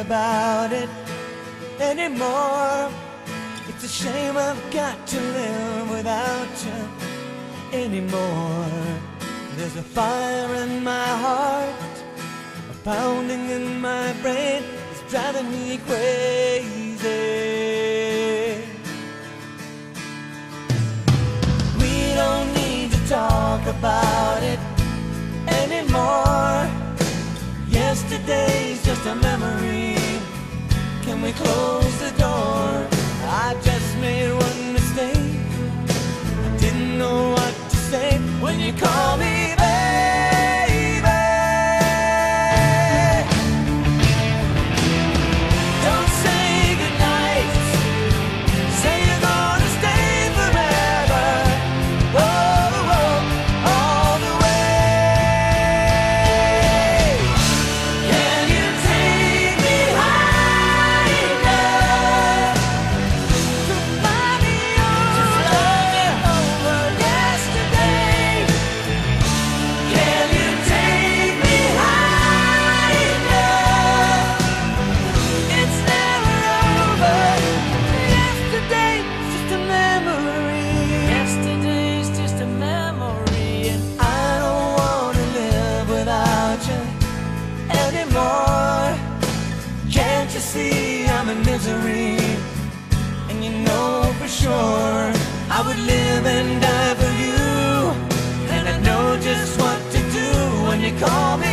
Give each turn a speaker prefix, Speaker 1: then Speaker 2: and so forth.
Speaker 1: about it anymore. It's a shame I've got to live without you anymore. There's a fire in my heart, a pounding in my brain. It's driving me crazy. We don't need to talk about it anymore. Yesterday's just a memory. Can we close the door? I just made one mistake. I didn't know what to say when you call me baby. Don't say goodnight. Say you're gonna stay forever. Oh, oh, all the way. Can you take me high enough to fly me over yesterday? Can you take me high enough? It's never over. Yesterday's just a memory. Yesterday's just a memory. And I don't wanna live without you anymore. Can't you see I'm in misery? And you know for sure I would live and die for you. And I know just what to do when you call me